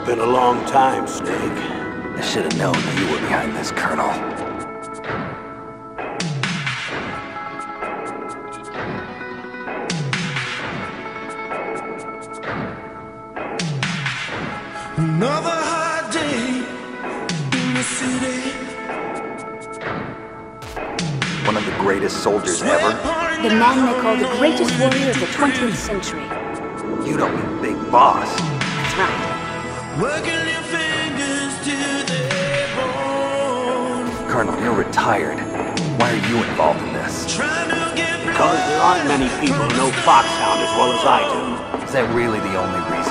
Been a long time, Snake. I should have known you were behind this, Colonel. Another hard day in the city. One of the greatest soldiers ever. The man they call the greatest warrior of the 20th century. You don't mean Big Boss. That's right. Working your fingers till they're bone. Colonel, you're retired. Why are you involved in this? Trying to get Because there aren't many people who know Foxhound as well as I do. Is that really the only reason?